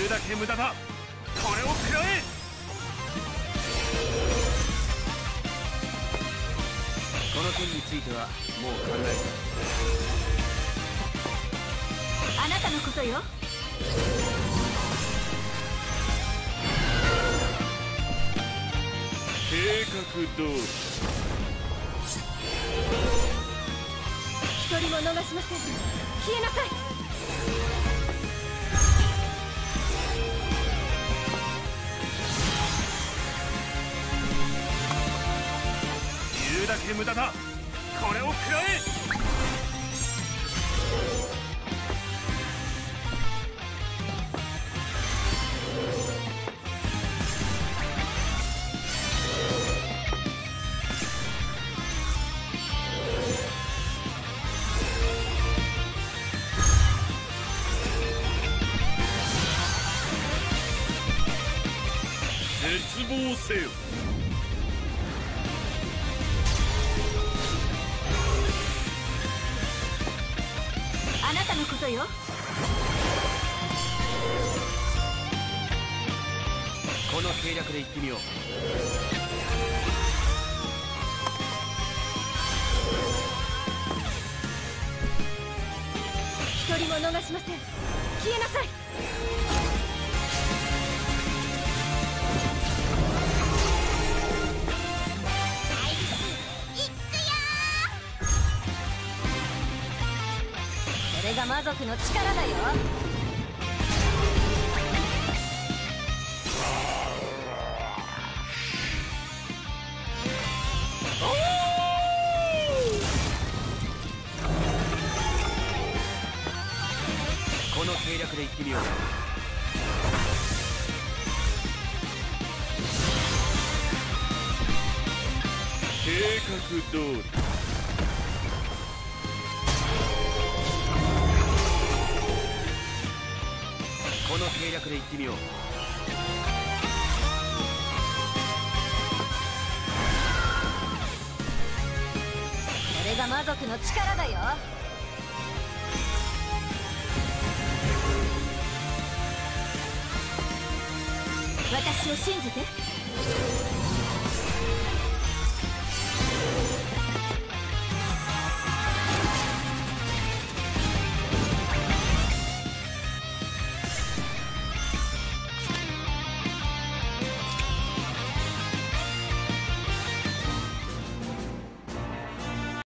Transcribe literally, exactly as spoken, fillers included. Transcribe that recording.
うだけ無駄だ。これを食らえ。この件についてはもう考えた。 あなたのことよ。 計画通り。 一人も逃しません。消えなさい。 言うだけ無駄だ。これを食らえ。絶望せよ。 あなたのことよ。 この計略で行ってみよう。 一人も逃しません。消えなさい。それが魔族の力だよ。 この計略で行ってみよう。計画通り。この計略で行ってみよう。 それが魔族の力だよ。私を信じて。